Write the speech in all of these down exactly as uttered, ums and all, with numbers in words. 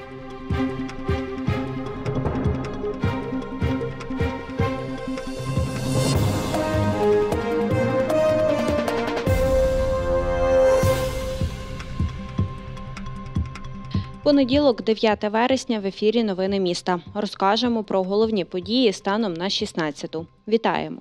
Понеділок, дев'яте вересня, в ефірі «Новини міста». Розкажемо про головні події станом на шістнадцяту. Вітаємо!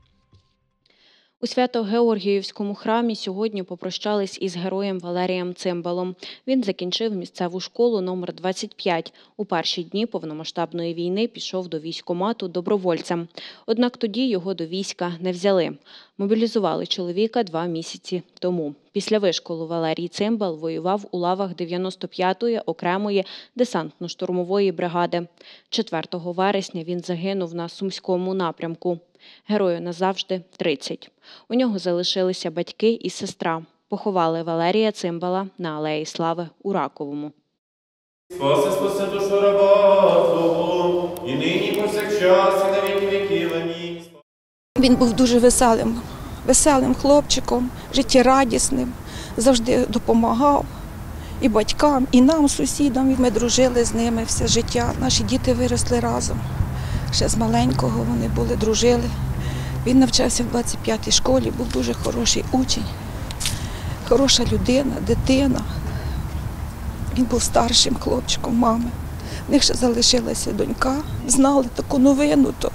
У Свято-Георгіївському храмі сьогодні попрощались із героєм Валерієм Цимбалом. Він закінчив місцеву школу номер двадцять п'ять. У перші дні повномасштабної війни пішов до військкомату добровольцем. Однак тоді його до війська не взяли. Мобілізували чоловіка два місяці тому. Після вишколу Валерій Цимбал воював у лавах дев'яносто п'ятої окремої десантно-штурмової бригади. четвертого вересня він загинув на Сумському напрямку. Герою назавжди тридцять. У нього залишилися батьки і сестра. Поховали Валерія Цимбала на Алеї Слави у Раковому. Спаси, спаси душу раба Твого, і нині повсякчас, і на віки віків. Амінь. Він був дуже веселим, веселим хлопчиком, життєрадісним, завжди допомагав і батькам, і нам, сусідам. Ми дружили з ними все життя. Наші діти виросли разом. Ще з маленького вони були, дружили. Він навчався в двадцять п'ятій школі, був дуже хороший учень, хороша людина, дитина. Він був старшим хлопчиком мами. В них ще залишилася донька. Знали таку новину, то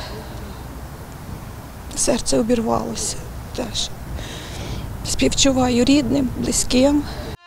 серце обірвалося теж. Співчуваю рідним, близьким.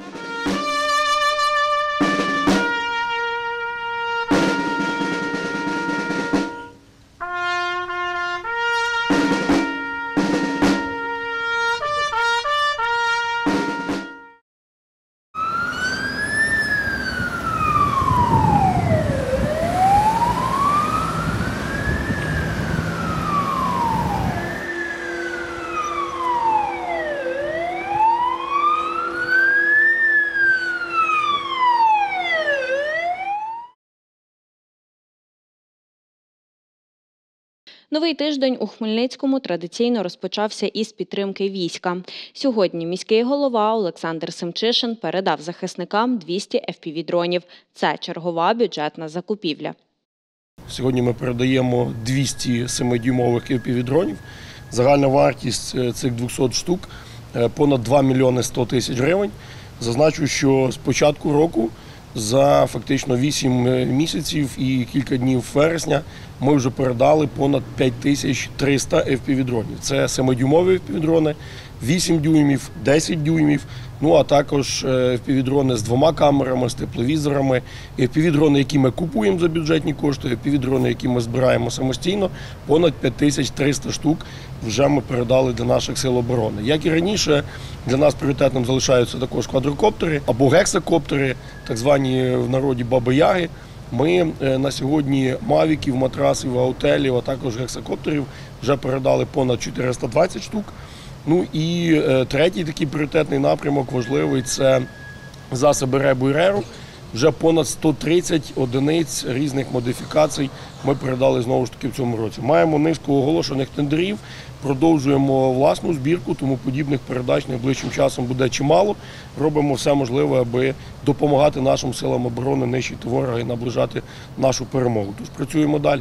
Новий тиждень у Хмельницькому традиційно розпочався із підтримки війська. Сьогодні міський голова Олександр Семчишин передав захисникам двісті еф пі ві-дронів. Це чергова бюджетна закупівля. Сьогодні ми передаємо двісті семидюймових еф пі ві-дронів. Загальна вартість цих двохсот штук – понад два мільйони сто тисяч гривень. Зазначу, що з початку року за фактично вісім місяців і кілька днів вересня ми вже передали понад п'ять тисяч триста еф пі ві-дронів. Це семидюймові еф пі ві-дрони, вісім дюймів, десять дюймів, ну а також еф пі ві-дрони з двома камерами, з тепловізорами, еф пі ві-дрони, які ми купуємо за бюджетні кошти, еф пі ві-дрони, які ми збираємо самостійно, понад п'ять тисяч триста штук вже ми передали для наших сил оборони. Як і раніше, для нас пріоритетним залишаються також квадрокоптери або гексакоптери, так звані в народі баби-яги. Ми на сьогодні мавіків, матрасів, аутелів, а також гексакоптерів вже передали понад чотириста двадцять штук. Ну і третій такий пріоритетний напрямок важливий – це засоби ребу і реру. Вже понад сто тридцять одиниць різних модифікацій ми передали знову ж таки в цьому році. Маємо низку оголошених тендерів, продовжуємо власну збірку, тому подібних передач найближчим часом буде чимало. Робимо все можливе, аби допомагати нашим силам оборони нищити ворога і наближати нашу перемогу. Тож працюємо далі.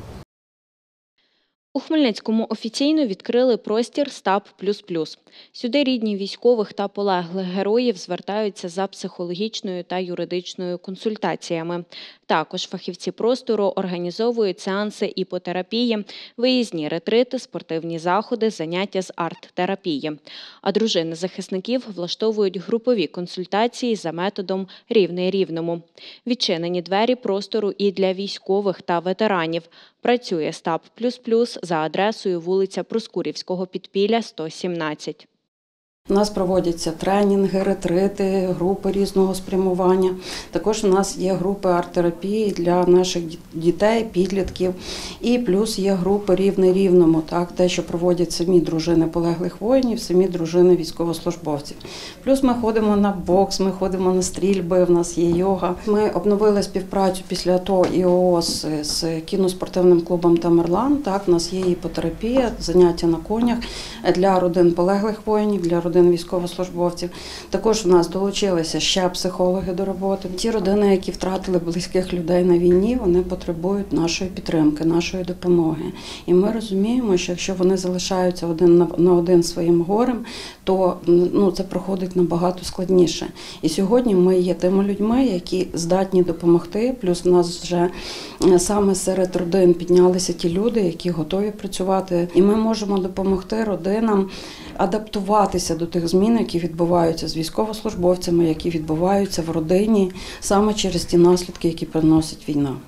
У Хмельницькому офіційно відкрили простір «Стаб плюс плюс». Сюди рідні військових та полеглих героїв звертаються за психологічною та юридичною консультаціями. Також фахівці простору організовують сеанси іпотерапії, виїзні ретрити, спортивні заходи, заняття з арт-терапії. А дружини захисників влаштовують групові консультації за методом «рівний рівному». Відчинені двері простору і для військових та ветеранів. Працює «Стаб плюс плюс» за адресою вулиця Проскурівського підпілля, сто сімнадцять. У нас проводяться тренінги, ретрити, групи різного спрямування. Також у нас є групи арт-терапії для наших дітей, підлітків. І плюс є групи рівне рівному, так, те, що проводять самі дружини полеглих воїнів, самі дружини військовослужбовців. Плюс ми ходимо на бокс, ми ходимо на стрільби, в нас є йога. Ми обновили співпрацю після АТО і ООС з кіноспортивним клубом «Тамерлан». Так, у нас є іпотерапія, заняття на конях для родин полеглих воїнів, для родин родин військовослужбовців. Також у нас долучилися ще психологи до роботи. Ті родини, які втратили близьких людей на війні, вони потребують нашої підтримки, нашої допомоги. І ми розуміємо, що якщо вони залишаються один на один своїм горем, то ну, це проходить набагато складніше. І сьогодні ми є тими людьми, які здатні допомогти, плюс у нас вже саме серед родин піднялися ті люди, які готові працювати. І ми можемо допомогти родинам адаптуватися до тих змін, які відбуваються з військовослужбовцями, які відбуваються в родині, саме через ті наслідки, які приносить війна.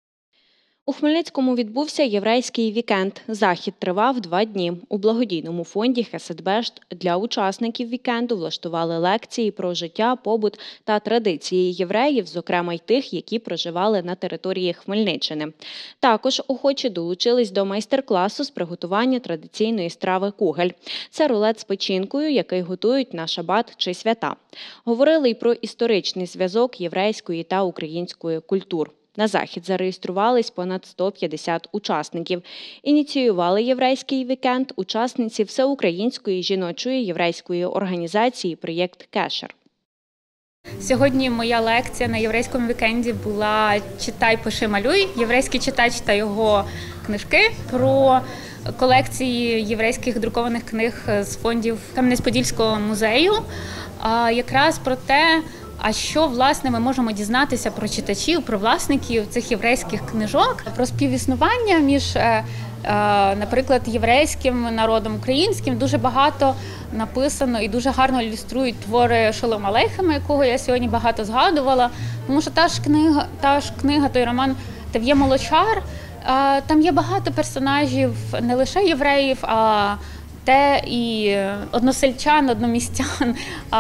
У Хмельницькому відбувся єврейський вікенд. Захід тривав два дні. У благодійному фонді «Хеседбешт» для учасників вікенду влаштували лекції про життя, побут та традиції євреїв, зокрема й тих, які проживали на території Хмельниччини. Також охочі долучились до майстер-класу з приготування традиційної страви кугель. Це рулет з печінкою, який готують на шабат чи свята. Говорили й про історичний зв'язок єврейської та української культур. На захід зареєструвались понад сто п'ятдесят учасників. Ініціювали єврейський вікенд учасниці Всеукраїнської жіночої єврейської організації «Проєкт Кешер». Сьогодні моя лекція на єврейському вікенді була «Читай, пиши, малюй. Єврейський читач та його книжки» про колекції єврейських друкованих книг з фондів Кам'янець-Подільського музею. Якраз про те, а що, власне, ми можемо дізнатися про читачів, про власників цих єврейських книжок, про співіснування між, наприклад, єврейським народом, українським. Дуже багато написано і дуже гарно ілюструють твори Шолома Алейхема, якого я сьогодні багато згадувала. Тому що та ж книга, та ж книга, той роман «Тав'є Молочар», там є багато персонажів, не лише євреїв, а те і односельчан, одномістян.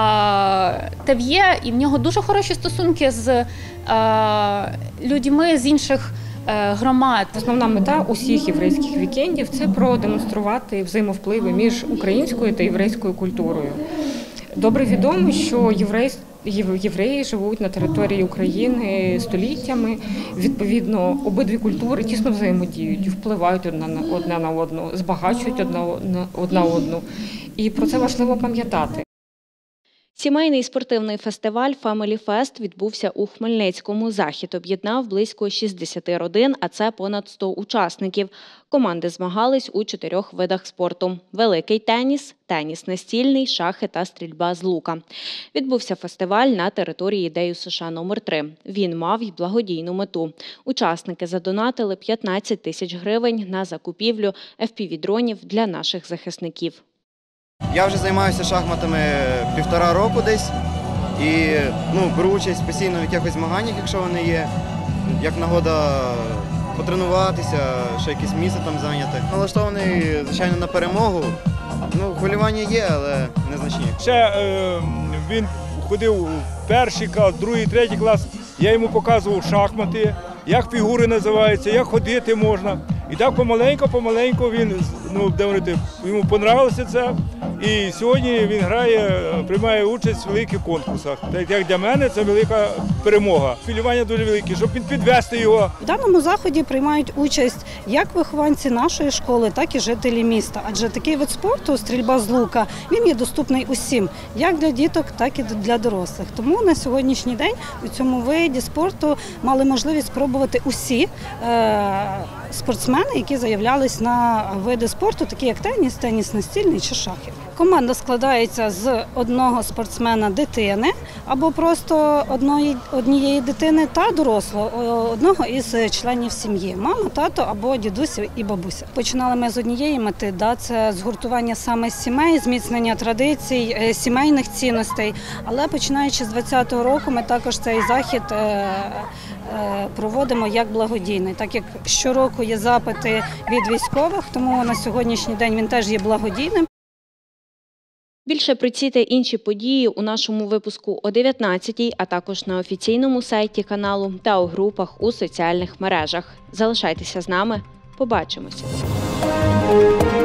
Тав'є, і в нього дуже хороші стосунки з людьми з інших громад. Основна мета усіх єврейських вікендів – це продемонструвати взаємовпливи між українською та єврейською культурою. Добре відомо, що єврей, євреї живуть на території України століттями. Відповідно, обидві культури тісно взаємодіють, впливають одна на, одна на одну, збагачують одна, одна одну. І про це важливо пам'ятати. Сімейний спортивний фестиваль «Family Fest» відбувся у Хмельницькому. Захід об'єднав близько шістдесят родин, а це понад сто учасників. Команди змагались у чотирьох видах спорту – великий теніс, теніс настільний, шахи та стрільба з лука. Відбувся фестиваль на території Де Ю США номер три. Він мав й благодійну мету. Учасники задонатили п'ятнадцять тисяч гривень на закупівлю еф пі ві-дронів для наших захисників. Я вже займаюся шахматами півтора року десь і ну, беру участь постійно в якихось змаганнях, якщо вони є, як нагода потренуватися, ще якесь місце там зайняти. Налаштований, звичайно, на перемогу. Ну, хвилювання є, але незначні. Ще е, він ходив у перший клас, другий, третій клас. Я йому показував шахмати, як фігури називаються, як ходити можна. І так помаленько-помаленько він, ну, де говорити, йому понравилося це. І сьогодні він грає, приймає участь в великих конкурсах. Так як для мене це велика перемога. Хвилювання дуже велике, щоб підвести його. В даному заході приймають участь як вихованці нашої школи, так і жителі міста. Адже такий вид спорту, стрільба з лука, він є доступний усім, як для діток, так і для дорослих. Тому на сьогоднішній день у цьому виді спорту мали можливість спробувати усі е- спортсмени, які заявлялись на види спорту, такі як теніс, теніс настільний чи шахи. Команда складається з одного спортсмена-дитини або просто одної, однієї дитини та дорослого, одного із членів сім'ї – мама, тато або дідусь і бабуся. Починали ми з однієї мети, да, це згуртування саме сімей, зміцнення традицій, сімейних цінностей. Але починаючи з двадцятого року ми також цей захід проводимо як благодійний, так як щороку є запити від військових, тому на сьогоднішній день він теж є благодійним. Більше про ці та інші події у нашому випуску о дев'ятнадцятій, а також на офіційному сайті каналу та у групах у соціальних мережах. Залишайтеся з нами. Побачимося.